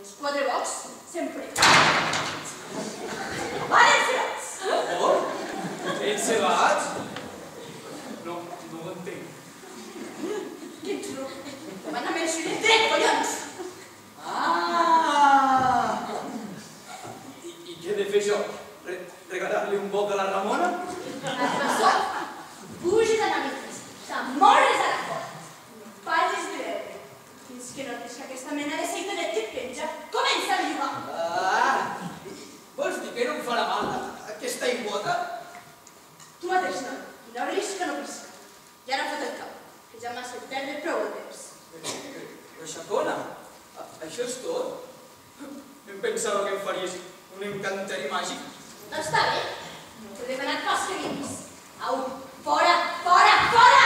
Els quatre bocs sempre. Van encebats! Oh? Encebats? No ho entenc. Que ets ruc. Te van a mencionar el dret, collons! Ah! I què he de fer jo? Regalar-li un boc a la Ramona? Alfonsó, puges a navegis, t'amores a la cort. No pares de veure. Fins que notes que aquesta mena de seitonet que et penja comença a lligar. Vols dir que no em farà mal aquesta aigüota? Tu mateix no, i no obris que no pisca. I ara fot el cap, que ja m'has fet perdre prou de temps. Però, Xacona, això és tot? Em pensava que em faries un encanteri màgic. Doncs està bé, no t'he demanat pas que vinguis. Au, fora, fora, fora!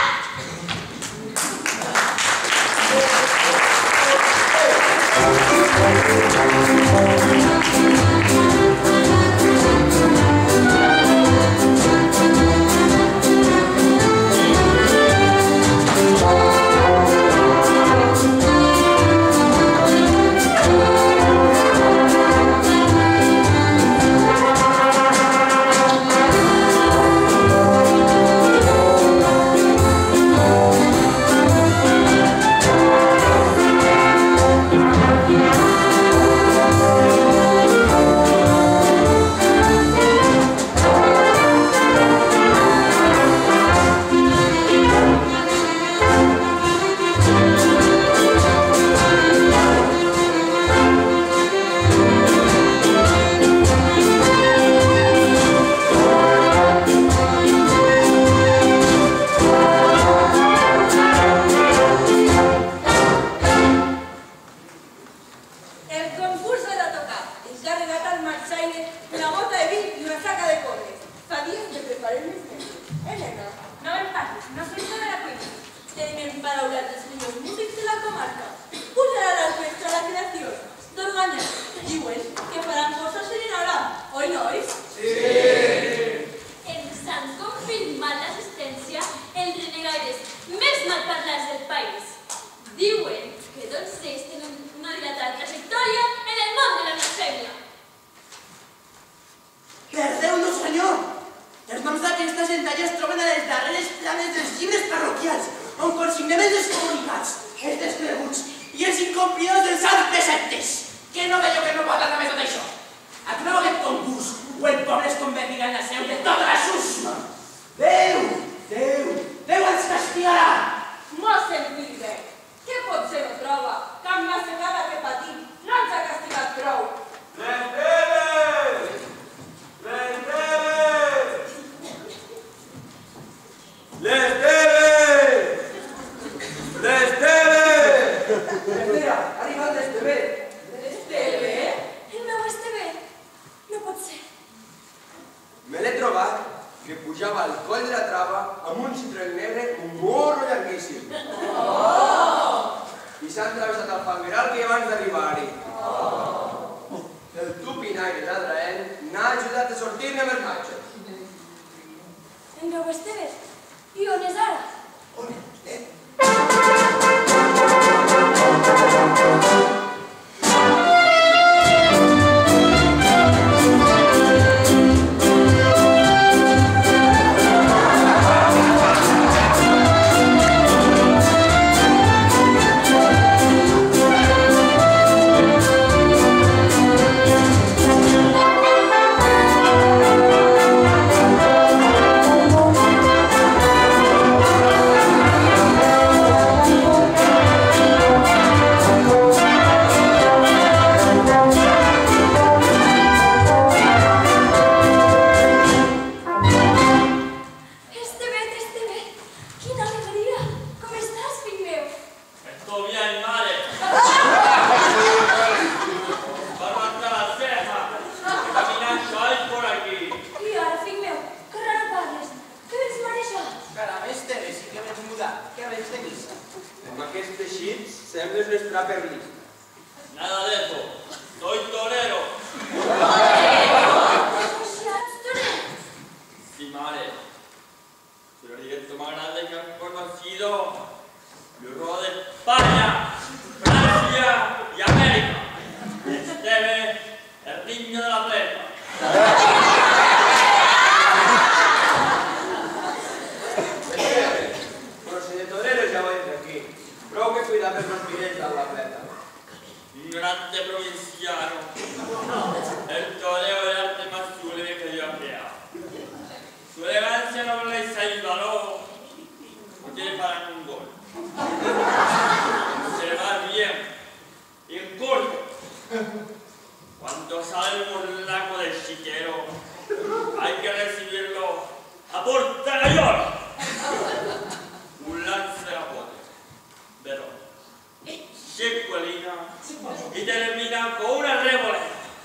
grande provinciano. El toreo del arte más sublime que yo he creado. Su elegancia no le salvaró, no tiene para ningún gol. Se va bien, y en corto. Cuando sale el morlaco del chiquero, hay que recibirlo a portagayor. Un lance de apoyo, pero chicuelina y termina con una rémora.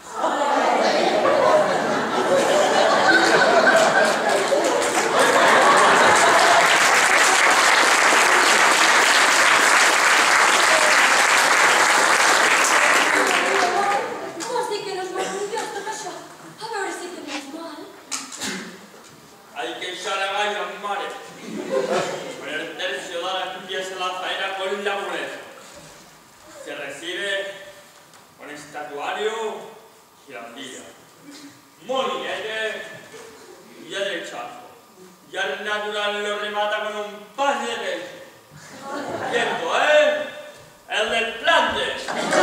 Hay que echar a gallo a mare. Con el tercio de la empieza la faena con la muleta. Se recibe con estatuario y andilla, molillete y derechazo. Y al natural lo remata con un pase de pecho. Tiempo, el desplante.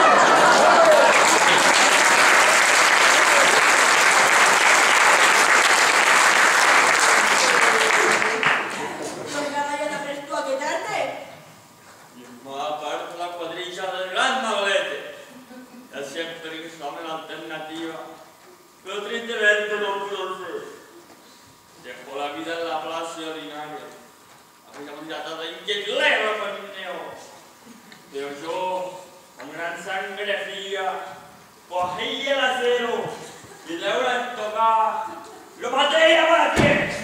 Pero tristemente no pudo ser. Dejó la vida en la plaza ordinaria. Habíamos tratado de inquietarlo con el neo. Pero yo, con gran sangre fría, cogí el acero y de una estocada lo maté y abaté.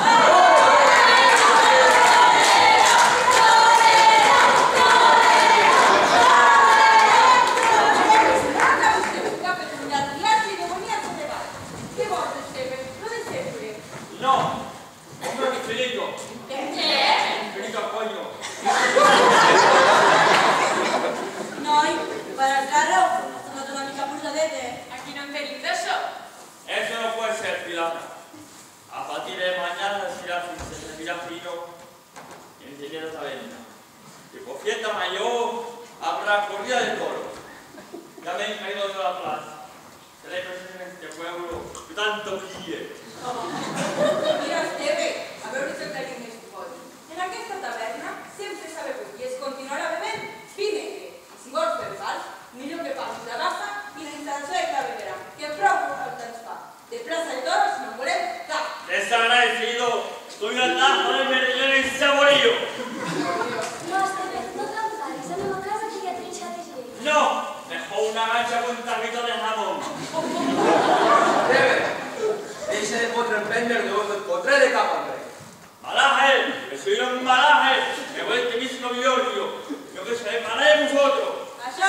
Eso no puede ser, Pilar. A partir de mañana se servirá fino y ni siquiera saben nada. Y por fiesta mayor habrá corrida de toro. Ya me he caído de la plaza. Se le presenta en este pueblo que tanto quiere. Mira, Esteve, a veure si el tenim més fort. En aquesta taverna sempre s'ha begut i es continuarà bevent vi negre. I si vols fer fals, millor que passi la raça i la instal·lació de claveguera, que prou falta ens fa. De plaça de toros no en volem cap. Desagradecido, soy una taza de merellón en saborío. No, Esteve, no t'enfaris, anem a casa que ja trinxat és llei. No, mejor una gancha con un taquito de jamón. Esteve, deixa de fotre el pender de vos et fotré de cap al rei. Malaje, que soy un malaje, me voy este mismo Giorgio. Yo que sé, para de vosotros. Això!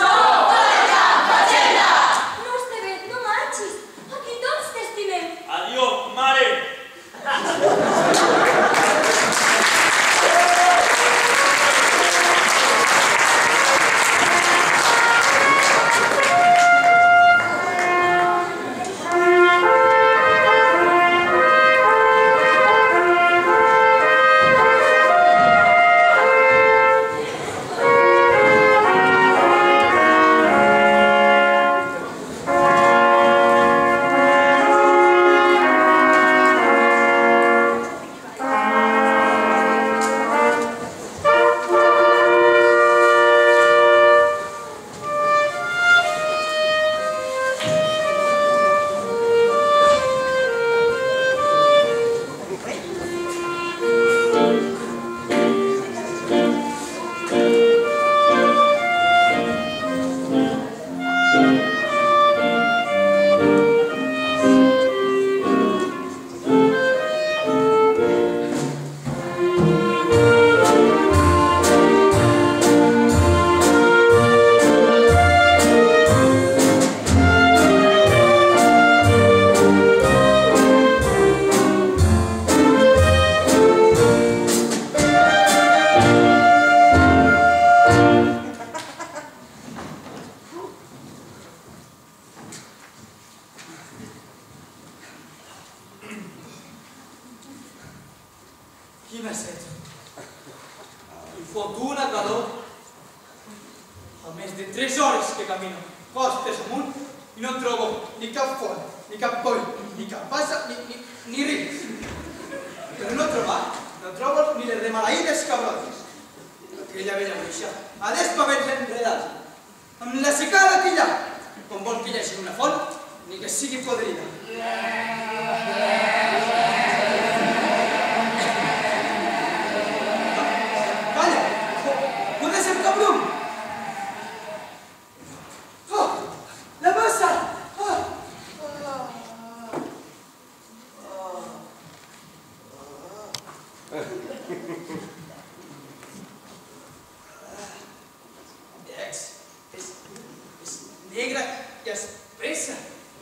No, Esteve, no marxis. Aquí tots t'estimem. Adiós, mare. Quina set. I fot una calor. A més de 3 hores que camino. costes amunt i no trobo ni cap font, ni cap poll, ni cap passa, ni ris. Però no trobo ni les de maleïdes cabrotes. Aquella vella bruixa ha d'espavents enredats, amb la secada que hi ha, com vol que hi hagi una font, ni que sigui podrida. Calla! On és el cabrum? Oh! La massa! És negra i espessa.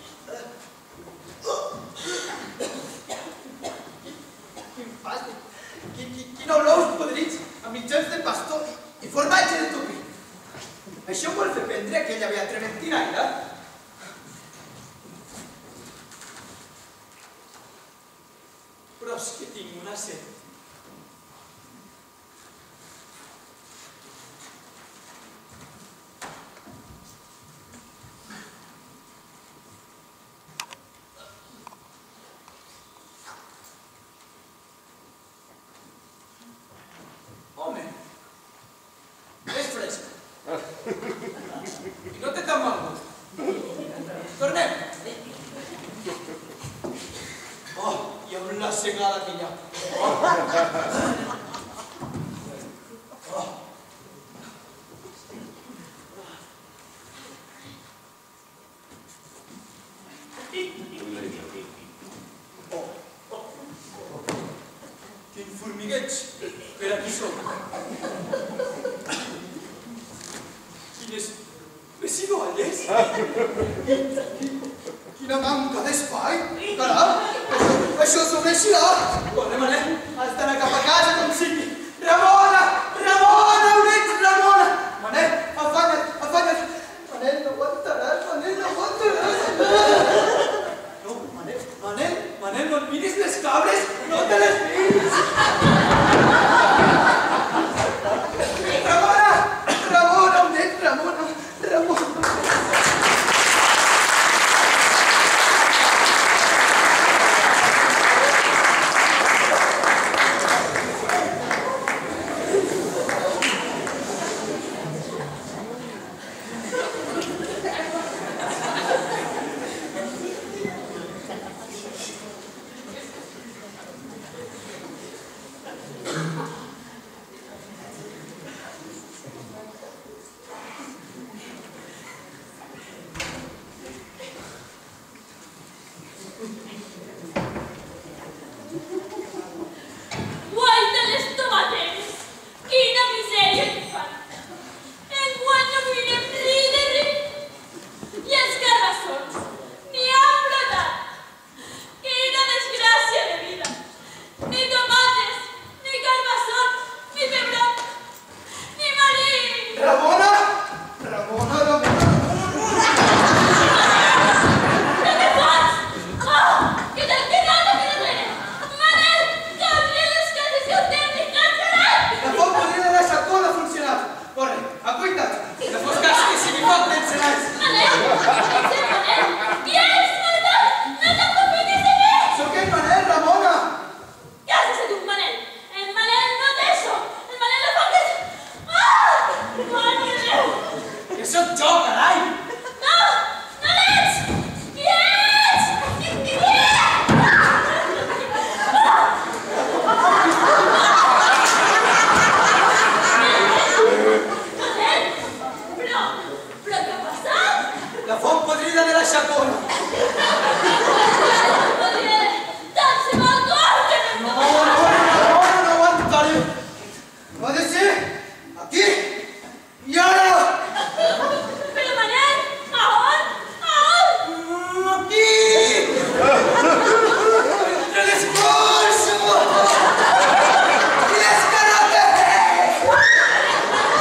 Quin fàstic! Quin olors podrits amb mitjans de pastor i formatge de tupí. Això vol fer prendre aquella vella trementinaire? Però és que tinc una set. Home, és fresc. I no té tan mal gust. Tornem. Oh, i amb la segada que hi ha. Quin formigueig per aquí som. Quines pessigolles. Quina manca d'espai. Caram, això s'obreixirà. Corre, Manel, has d'anar cap a casa com sigui. Ramona! Ramona! On ets, Ramona? Manel, afanya't. Manel, no aguantaràs. No, Manel, no et miris les cabres. No te les miris. Ramona, on ets, Ramona?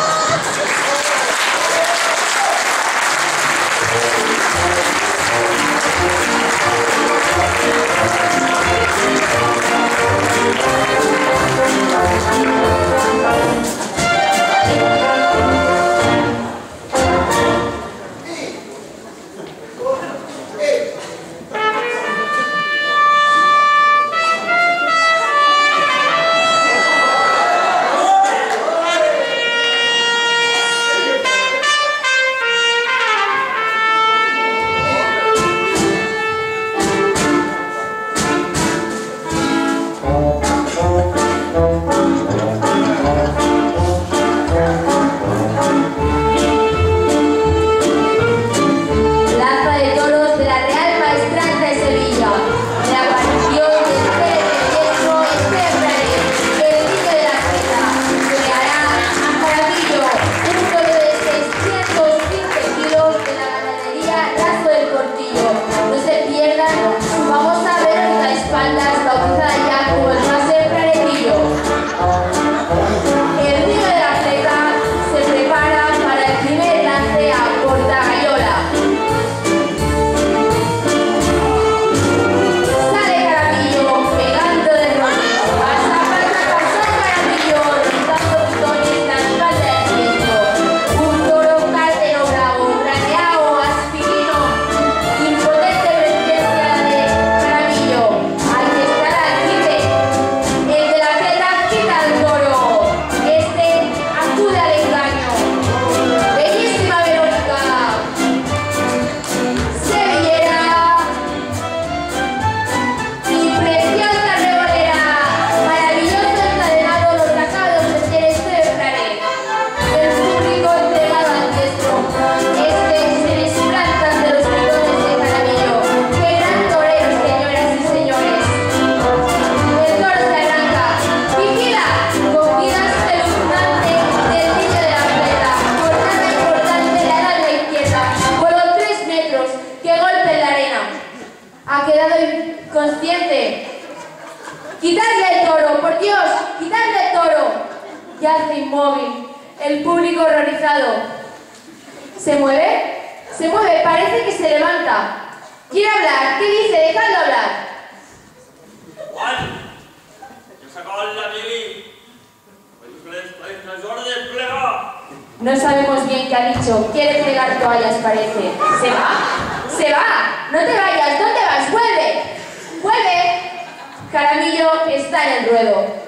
Thank you. Consciente. ¡Quitadle el toro! ¡Por Dios! ¡Quitadle el toro! Yace inmóvil. El público horrorizado. ¿Se mueve? Se mueve. Parece que se levanta. ¿Quiere hablar? ¿Qué dice? Dejadlo hablar. Juan, que s'acaba la mili. No sabemos bien qué ha dicho. Quiere pegar toallas, parece. ¿Se va? ¡Se va! ¡No te vayas! ¿Dónde vas? ¡Vuelve! ¡Vuelve! Jaramillo está en el ruedo.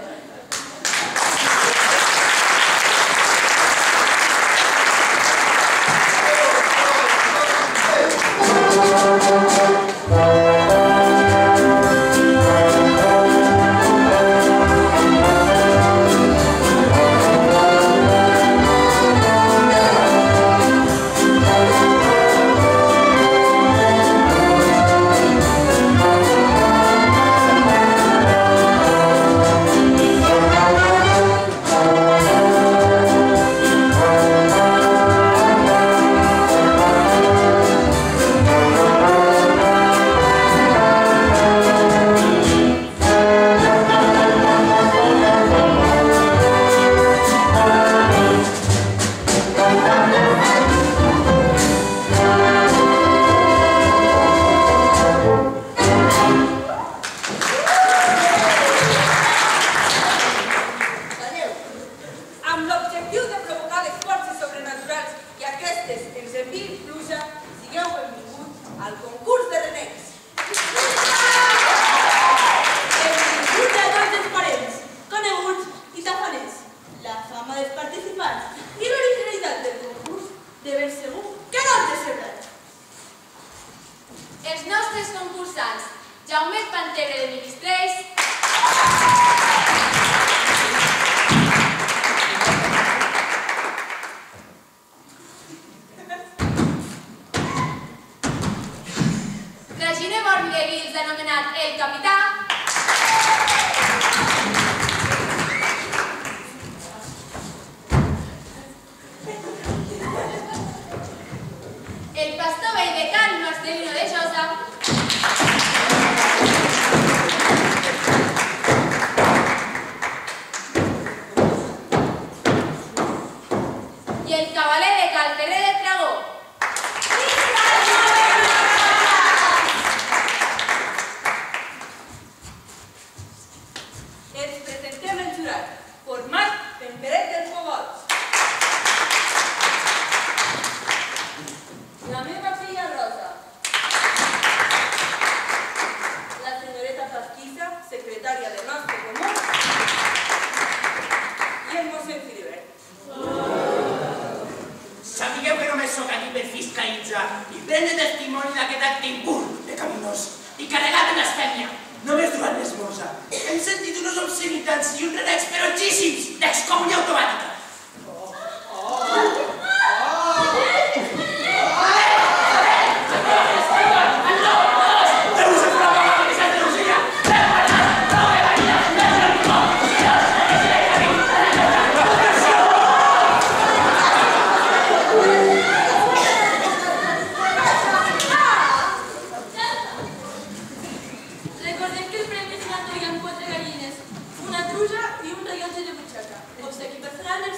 Recordem que el premi final trien 4 gallines, una truja i un rellotge de butxaca. Obsequi personal del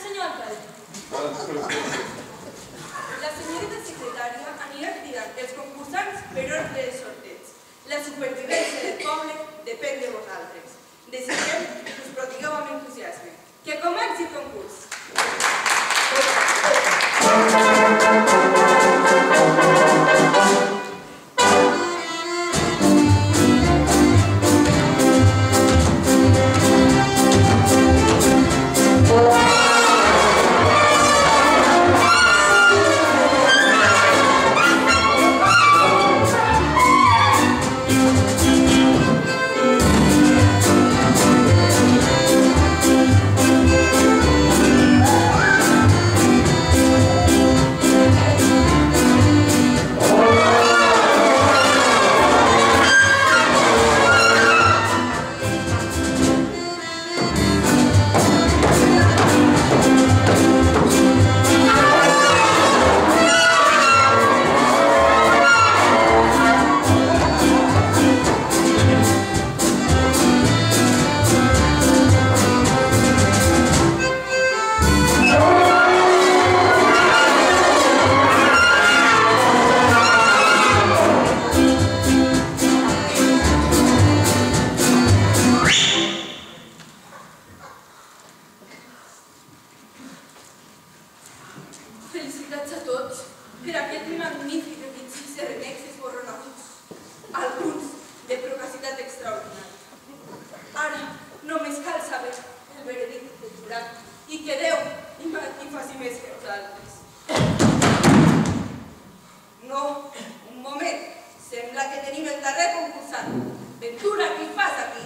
la que tenim el darrer concursant. Ventura, què hi fas aquí?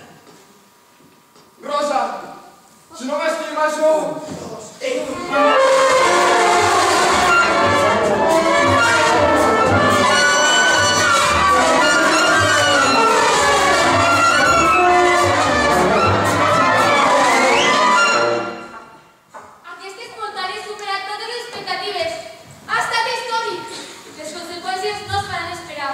Rosa, si no m'estimes jo... Aquest espontani ha superat totes les expectatives. Ha estat històric. Les conseqüències no es faran esperar.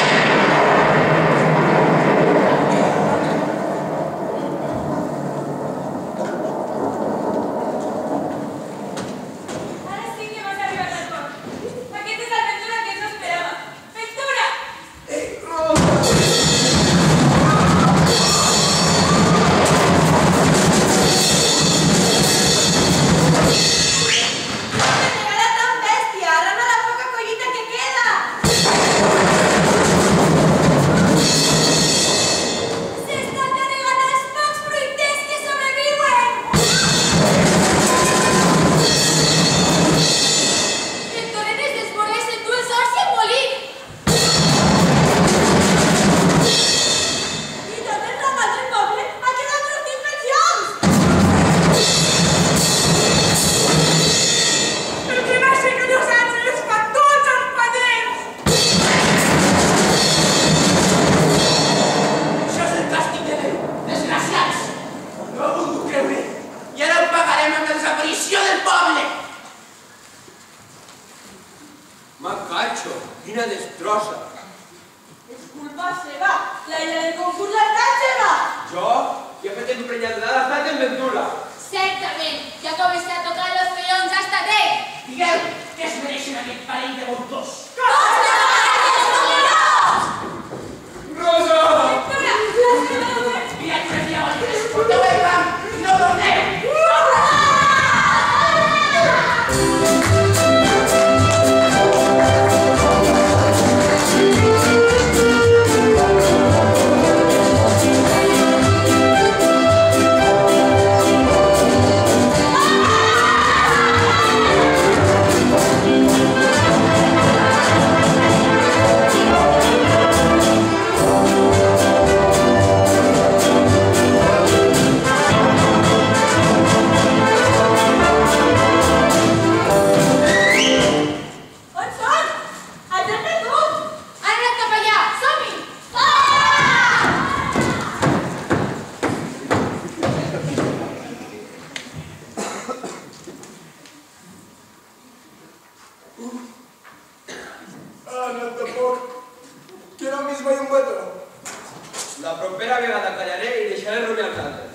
Ara sí que m'has arribat al cor. Aquesta és la Ventura que no esperava. Ventura! ¡Me regala tan bestia! ¡Arrama la poca collita que queda! ¡S'està carregant els pocs fruiters que sobreviuen! El torrent es desbordeix en dues hores i embolit. I tot el ramat del poble ha quedat rostit pels llocs! El que va ser que Los Angeles fa tots els padrins! Això és el càstig de Déu, desgraciats! No ho he volgut creure, i ara ho pagarem amb la desaparició del poble! Macacho, quina destrossa! És culpa seva! La illa del concurs d'Arcàngela! Jo, que he fet emprenyadura d'estat en Ventura. Certament, ja comença a tocar los collons ha estat ell. Digueu, què es mereixen aquest parell de voltors? Rosa! Viatges diabòliques, porteu el camp i no dormeu! On són? Els hem perdut! Han anat cap allà, som-hi! Ah, no tampoc. Que no mismo hay un hueco. La propera vegada callaré i deixaré reunir els altres.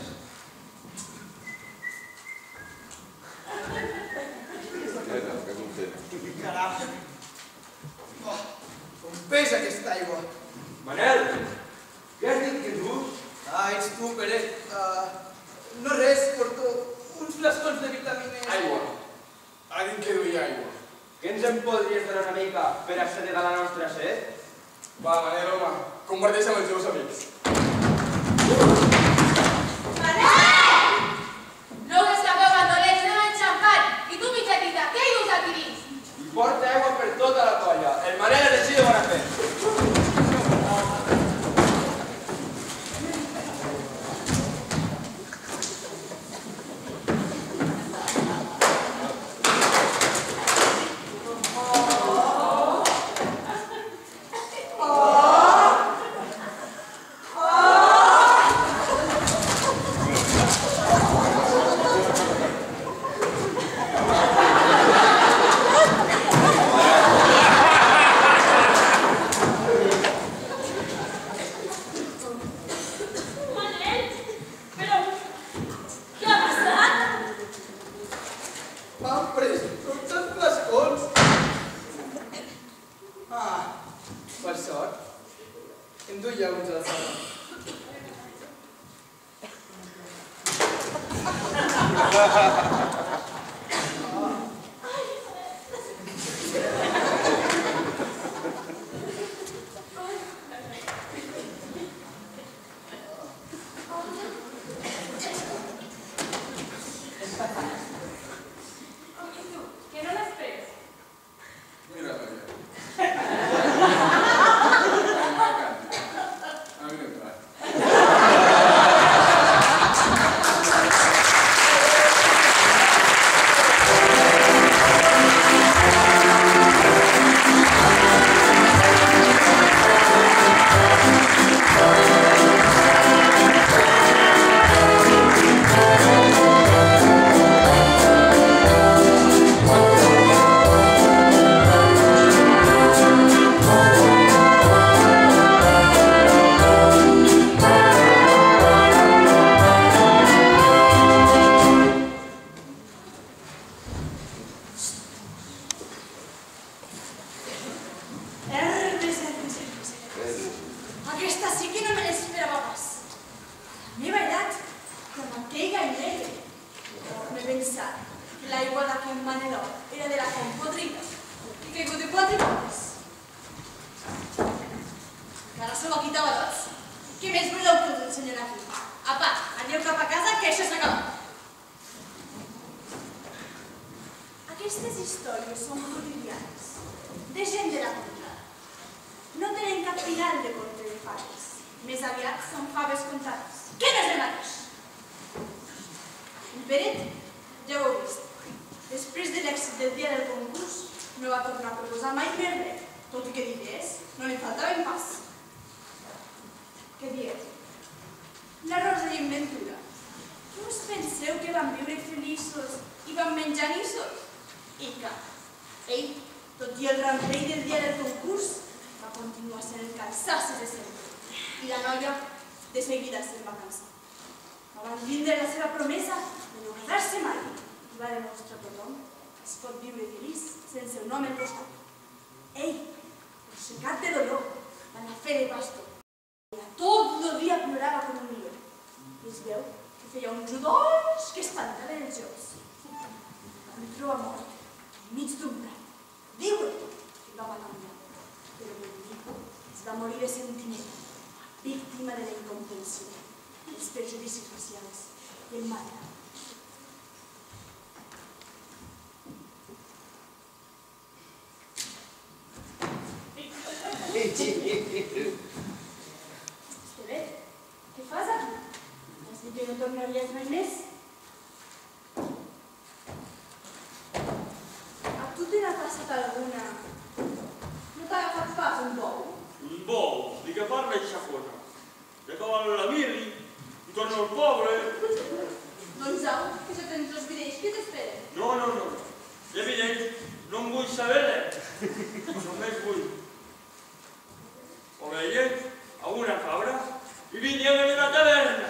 Caram! Oh, com pesa aquesta aigua! Manel, què has dit que dus? Ah, ets tu, Peret. No res, porto uns flascons de vitamines. Aigua. Ha dit que duia aigua. Que ens en podries donar una mica per assedegar la nostra set? Va, Manel, home, comparteix amb els teus amics. No us sabeu bandolets, no m'han xampat. I tu, mitjatita, què hi dus aquí dins? I porta aigua per tota la colla. El Manel és així de bona fe. enduia uns a la sala. Que no l'esperes. Mira, Maria. sí que no me l'esperava pas. A la meva edat, com aquell galliner, m'he pensat que l'aigua d'aquest Maneló era de la font podrida i caigut de 4 gotes. Encara se ho quitava tots. Què més voleu que us ensenyar aquí? Apa, aneu cap a casa, que això s'ha acabat. Aquestes històries són quotidianes, de gent de la contrada. No tenen cap final de conte de faves. Més aviat són faves contades. Què no és el mateix? El Peret, ja ho heu vist. Després de l'èxit del dia del concurs, no va tornar a proposar mai més res, tot i que d'idees no li faltaven pas. Què dieu? La Rosa i en Ventura. Què us penseu que van viure feliços i van menjar nissos? I que ell, tot i el rampell del dia del concurs, va continuar sent el cansaci de sempre. I la noia, de seguida, se'n va cansar. Va vindre la seva promesa de no quedar-se mai i va demostrar a tothom que es pot viure feliç sense un home al costat. Ell, aixecat de dolor, va anar a fer de pastor. Tot el dia plorava com un millor. I es veu que feia uns udolls que espantaven els joves. Vam trobar mort enmig d'un prat. Diuen que va matar un lloc, però Bendico es va morir de sentiment, víctima de la incomprensió, els perjudicis racials i el mal. Estevet, què fas aquí? Has dit que no tornaries mai més? A tu te n'ha passat alguna? No t'ha agafat pas un bou? Un bou? Di què parla eixa cosa? Ja acaba la birri i torna el pobre. Doncs au, que ja tens els videis, què t'esperen? No. De videis no en vull saber-ne. Només vull ovelles a una cabra i vinien a una taverna.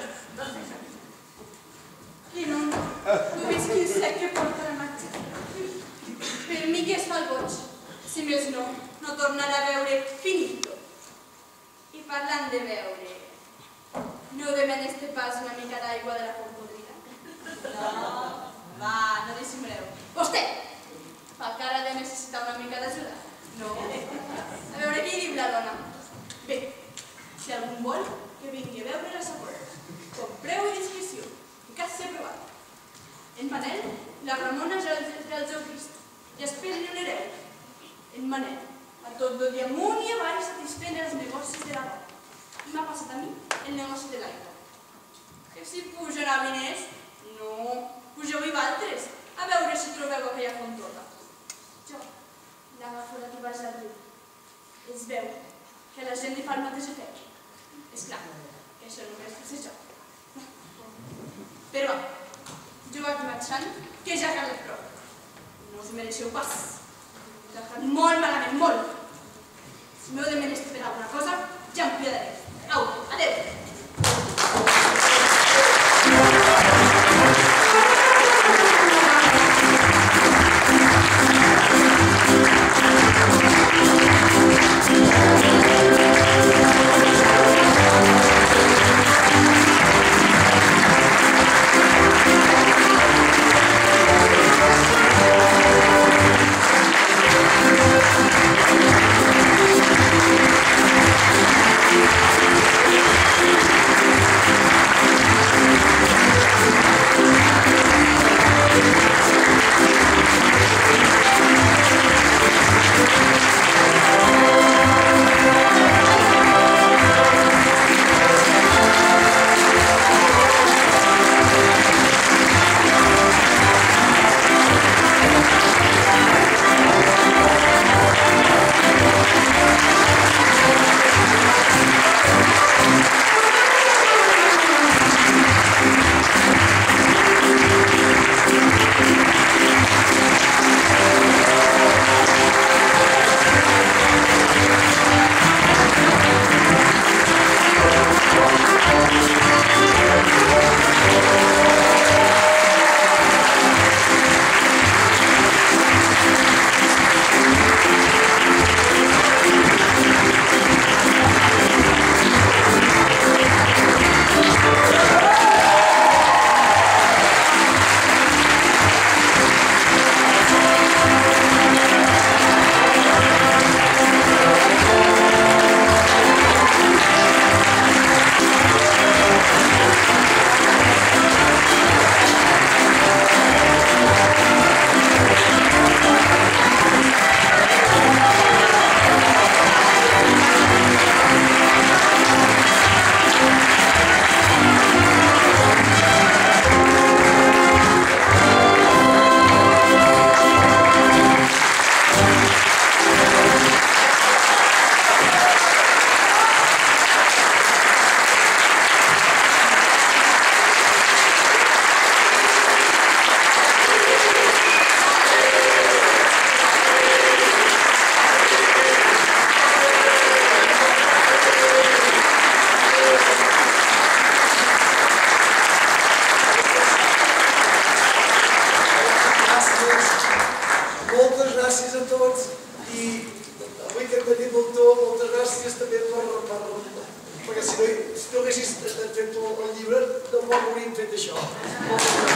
Que no, no veig quin sec que porta la marxa. Per mi que es fa el boig. Si més no, no tornarà a veure finito. I parlant de veure, no demanes pas una mica d'aigua de la font podrida? No, va, no dissimuleu. Vostè, fa cara de necessitar una mica d'ajuda? No. A veure què hi diu la dona. Bé, si algun vol, que vingui a veure la segona. Compreu i discreció, que cas s'ha provat. En Manel, la Ramona ja els heu vist, i després li onereu. En Manel, a tot el dia amunt i avall satisfent els negocis de la dona. I m'ha passat a mi el negoci de l'aigua. Que si pugen a diners, no, pugeu-hi valtres, a veure si trobeu aquella fontona. Jo l'agafo d'aquí baix al riu. Es veu que la gent li fa el mateix efecte. Esclar, que això només és això. Però va, jo vaig marxant, que ja cal prou. No us mereixeu pas. Us ha fet molt malament, molt. Si m'heu de menester per alguna cosa, ja em cuidaré. Au, adeu. Thank you. fet el llibre, no pot morir fet això.